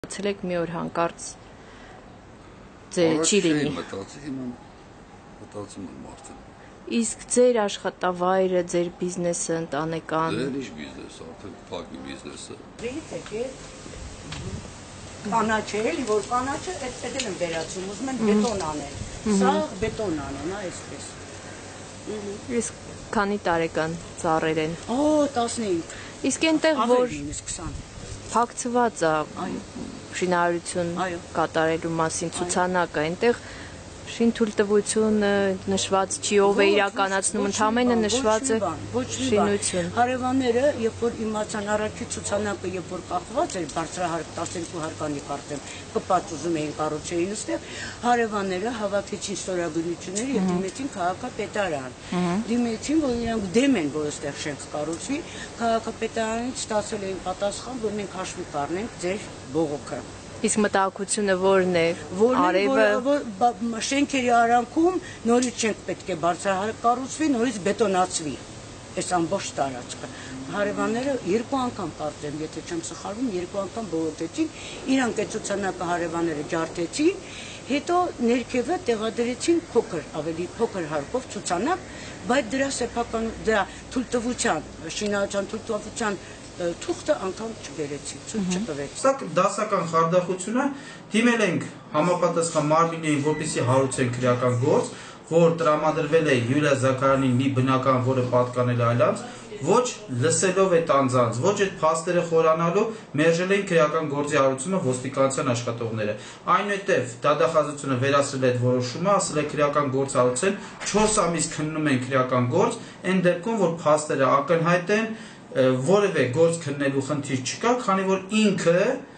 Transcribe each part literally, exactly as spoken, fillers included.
Ցելեք մի օր հանկարծ ձեր չի լինի։ Մտածում եմ մարդը։ Իսկ ձեր աշխատավայրը, ձեր բիզնեսը, ընտանեկան։ Ձեր ինչ բիզնեսը, արդեն փակի բիզնեսը։ Կանաչը էլի, որ կանաչը այդ էլ եմ վերացում, ուզում են բետոն անել։ Սա բետոն անեն, այսպես։ Իսկ քանի տարեկան ծառեր են։ Օ, տասնհինգ։ Իսկ այնտեղ որ քսան փակցված է շինարարություն կատարելու մասին ցուցանակը, այնտեղ շին թույլտվությունը նշված չի, ով է իրականացնում, ընդհանրապես նշված է շինություն։ Հարևանները, երբ որ իմացան առաջի ցուցանակը, երբ որ կախված էր բարձրահարկ տասնյոթ հարկանի կարտեմ, կպած ուզում էին կառուցեին այստեղ, հարևանները հավաքեցին ստորագրություններ եւ դիմեցին քաղաքապետարան։ Դիմեցին, որ իրանք դեմ են, որ այստեղ շենք կառուցվի, քաղաքապետարանից ստացել էին պատասխան, որ մենք հաշվի կառնենք ձեր բողոքը։ Իսկ մտահոգությունը որն է։ Արևը շենքերի արանքում նորից շենք պետք է բարձրահարկ կառուցվի, նորից բետոնացվի։ Այս ամբողջ տարածքը։ Հարևանները երկու անգամ կարծեմ, եթե չեմ սխալվում, երկու անգամ բողոքեցին, իրանք այդ ցուցանակը հարևանները ջարդեցին, հետո ներքևը տեղադրեցին փոքր, ավելի փոքր հարկով ցուցանակ, բայց դրա սեփական դրա թույլտվության, շինարարության թույլտվության թուղթը անգամ չբերեցի, ցույց չտվեց։ Սա դասական խարդախությունը դիմել ենք համապատասխան մարմիններին, որպեսզի հարուցեն քրեական գործ, որ տրամադրվել է Յուլիա Զաքարյանին մի բնական, որը պատկանել է այլանց, ոչ լսելով այդ անձանց, ոչ այդ փաստերը խորանալու մերժել են քրեական գործի հարուցումը ոստիկանության աշխատողները։ Այնուհետև դատախազությունը վերացրել է այդ որոշումը, ասել է քրեական գործ հարուցեն, չորս ամիս քննում են քրեական գործ, այն դեպքում, որ փաստերը ակնհայտ են, որևէ գործ քննելու խնդիր չկա, քանի որ ինքը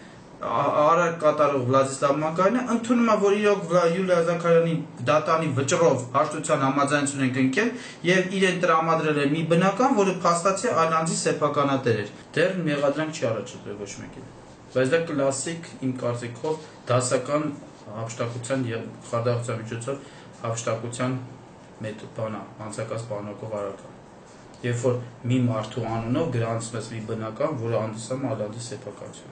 արարք կատարող Վլադիսլավ Մակարյանը ընդունում է, որ իրոք Յուլիա Զաքարյանի դատանի վճռով հաշտության համաձայնություն են կնքել եւ իրեն տրամադրել է մի բնական, որը փաստացի այլ անձի սեփականատեր էր։ Դեռ մեղադրանք չի առաջադրել ոչ մեկին։ Բայց դա կլասիկ իմ կարծիքով դասական հափշտակության եւ խարդախության միջոցով հափշտակության մեթոդ բանա, անցակաց բանակով արարք։ Երբ որ մի մարդու անունով գրանցվեց մի բնական, որը հանդիսանում է այլանդի սեփականություն։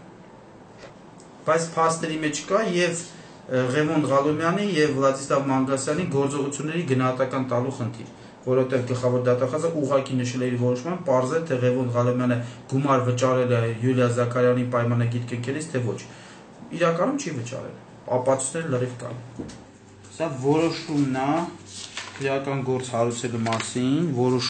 Բայց փաստերի մեջ կա եւ Ղևոն Ղալոմյանի եւ Վլադիսլավ Մանգասյանի գործողությունների գնահատական տալու խնդիր, որովհետեւ գլխավոր դատախազը ուղղակի նշել է իր որոշման, պարզել թե Ղևոն Ղալոմյանը գումար վճարել է Յուլիա Զաքարյանի պայմանագիր կնքելիս, թե ոչ։ Իրականում չի վճարել։ Ապացույցները լրիվ կան։ Սա որոշումն է քրեական գործ հարուցելու մասին, որոշ